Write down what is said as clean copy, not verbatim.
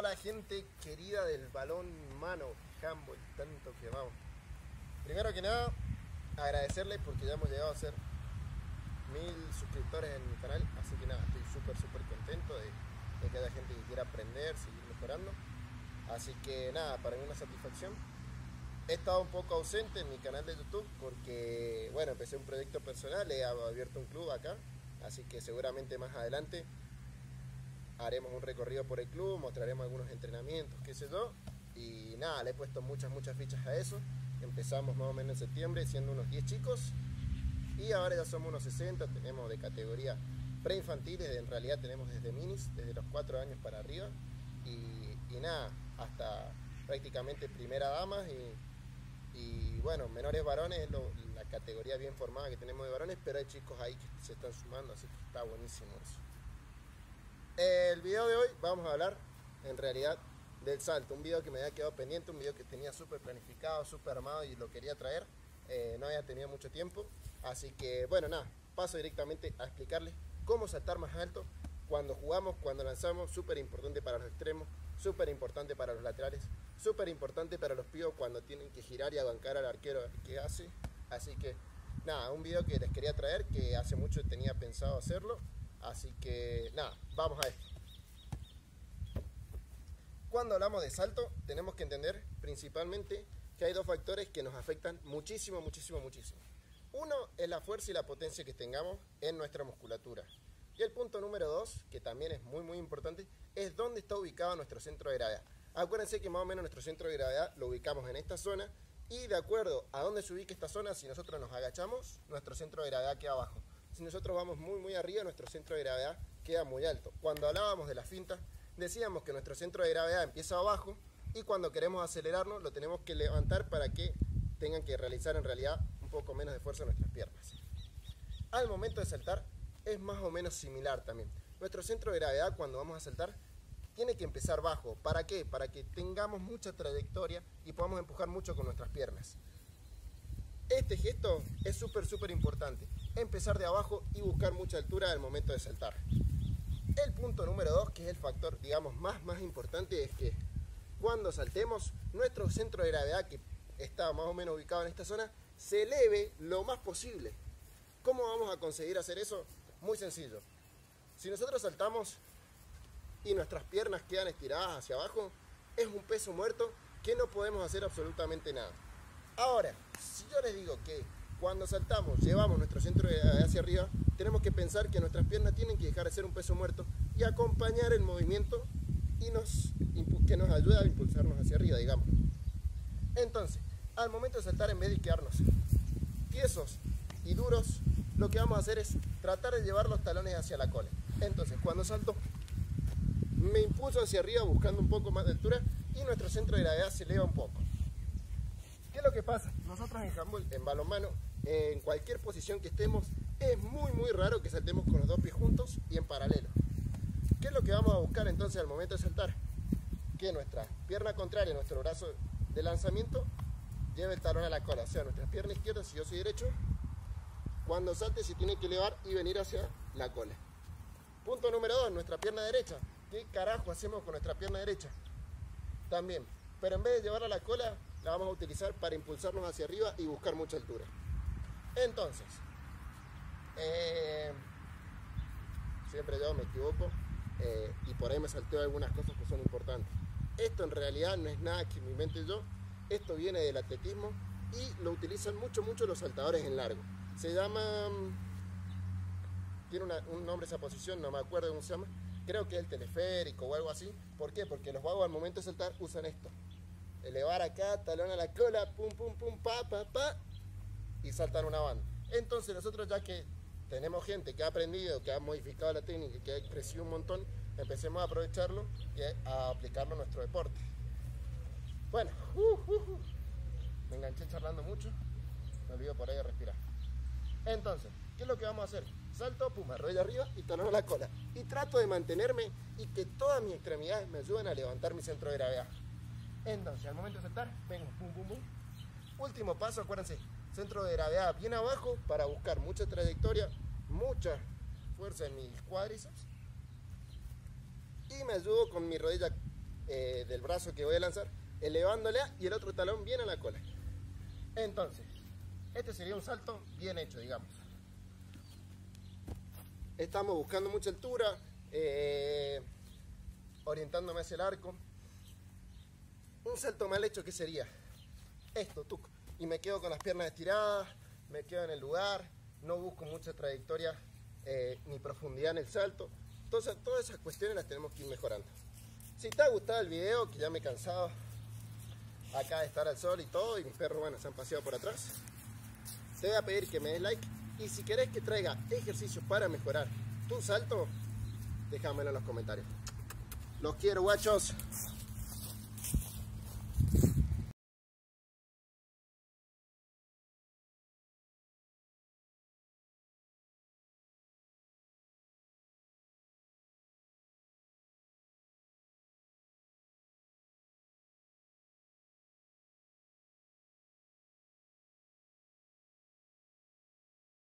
la gente querida del balón mano, handball, tanto que vamos. Primero que nada, agradecerles porque ya hemos llegado a ser 1000 suscriptores en mi canal, así que nada, estoy súper contento de que haya gente que quiera aprender, seguir mejorando. Así que nada, para mí una satisfacción. He estado un poco ausente en mi canal de YouTube porque, bueno, empecé un proyecto personal, he abierto un club acá, así que seguramente más adelante haremos un recorrido por el club, mostraremos algunos entrenamientos, qué sé yo, y nada, le he puesto muchas fichas a eso. Empezamos más o menos en septiembre siendo unos 10 chicos y ahora ya somos unos 60, tenemos de categoría preinfantiles, en realidad tenemos desde minis, desde los 4 años para arriba y nada, hasta prácticamente primera damas y bueno, menores varones es la categoría bien formada que tenemos de varones, pero hay chicos ahí que se están sumando, así que está buenísimo eso. El video de hoy vamos a hablar en realidad del salto, un video que me había quedado pendiente, un video que tenía súper planificado, súper armado y lo quería traer, no había tenido mucho tiempo, así que bueno, nada, paso directamente a explicarles cómo saltar más alto cuando jugamos, cuando lanzamos, súper importante para los extremos, súper importante para los laterales, súper importante para los pibos cuando tienen que girar y abancar al arquero que hace, así que nada, un video que les quería traer, que hace mucho tenía pensado hacerlo. Así que nada, vamos a esto. Cuando hablamos de salto, tenemos que entender principalmente que hay dos factores que nos afectan muchísimo. Uno es la fuerza y la potencia que tengamos en nuestra musculatura. Y el punto número 2, que también es muy importante, es dónde está ubicado nuestro centro de gravedad. Acuérdense que más o menos nuestro centro de gravedad lo ubicamos en esta zona y de acuerdo a dónde se ubique esta zona, si nosotros nos agachamos, nuestro centro de gravedad queda abajo. Si nosotros vamos muy arriba, nuestro centro de gravedad queda muy alto. Cuando hablábamos de la finta, decíamos que nuestro centro de gravedad empieza abajo y cuando queremos acelerarnos lo tenemos que levantar para que tengan que realizar en realidad un poco menos de fuerza en nuestras piernas. Al momento de saltar es más o menos similar también. Nuestro centro de gravedad cuando vamos a saltar tiene que empezar bajo. ¿Para qué? Para que tengamos mucha trayectoria y podamos empujar mucho con nuestras piernas. Este gesto es súper importante, empezar de abajo y buscar mucha altura al momento de saltar. El punto número 2, que es el factor, digamos, más importante, es que cuando saltemos, nuestro centro de gravedad, que está más o menos ubicado en esta zona, se eleve lo más posible. ¿Cómo vamos a conseguir hacer eso? Muy sencillo. Si nosotros saltamos y nuestras piernas quedan estiradas hacia abajo, es un peso muerto que no podemos hacer absolutamente nada. Ahora, si yo les digo que cuando saltamos llevamos nuestro centro de gravedad hacia arriba, tenemos que pensar que nuestras piernas tienen que dejar de ser un peso muerto y acompañar el movimiento y que nos ayuda a impulsarnos hacia arriba, digamos. Entonces, al momento de saltar, en vez de quedarnos tiesos y duros, lo que vamos a hacer es tratar de llevar los talones hacia la cola. Entonces, cuando salto, me impulso hacia arriba buscando un poco más de altura y nuestro centro de gravedad se eleva un poco. ¿Qué es lo que pasa? Nosotros en handball, en balonmano, en cualquier posición que estemos, es muy raro que saltemos con los dos pies juntos y en paralelo. ¿Qué es lo que vamos a buscar entonces al momento de saltar? Que nuestra pierna contraria, nuestro brazo de lanzamiento, lleve el talón a la cola. O sea, nuestra pierna izquierda, si yo soy derecho, cuando salte se tiene que elevar y venir hacia la cola. Punto número 2, nuestra pierna derecha. ¿Qué carajo hacemos con nuestra pierna derecha? También, pero en vez de llevarla a la cola, la vamos a utilizar para impulsarnos hacia arriba y buscar mucha altura. Entonces, siempre yo me equivoco y por ahí me salteo algunas cosas que son importantes. Esto en realidad no es nada que me invente yo, esto viene del atletismo y lo utilizan mucho los saltadores en largo. Se llama, tiene un nombre esa posición, no me acuerdo cómo se llama, creo que es el teleférico o algo así. ¿Por qué? Porque los vagos al momento de saltar usan esto. Elevar acá, talón a la cola, pum, pa, y saltan una banda. Entonces nosotros, ya que tenemos gente que ha aprendido, que ha modificado la técnica, que ha crecido un montón, empecemos a aprovecharlo y a aplicarlo en nuestro deporte. Bueno, me enganché charlando mucho, me olvido por ahí de respirar. Entonces, ¿qué es lo que vamos a hacer? Salto, pum, rodilla arriba y talón a la cola. Y trato de mantenerme y que todas mis extremidades me ayuden a levantar mi centro de gravedad. Entonces, al momento de saltar, vengo, pum. Último paso, acuérdense, centro de gravedad bien abajo para buscar mucha trayectoria, mucha fuerza en mis cuádriceps. Y me ayudo con mi rodilla del brazo que voy a lanzar, elevándole y el otro talón bien a la cola. Entonces, este sería un salto bien hecho, digamos. Estamos buscando mucha altura, orientándome hacia el arco. Un salto mal hecho, ¿qué sería? Esto, tuc, y me quedo con las piernas estiradas, me quedo en el lugar, no busco mucha trayectoria ni profundidad en el salto. Entonces, todas esas cuestiones las tenemos que ir mejorando. Si te ha gustado el video, que ya me he cansado acá de estar al sol y todo, y mis perros, bueno, se han paseado por atrás, te voy a pedir que me des like, y si querés que traiga ejercicios para mejorar tu salto, déjamelo en los comentarios. Los quiero, guachos.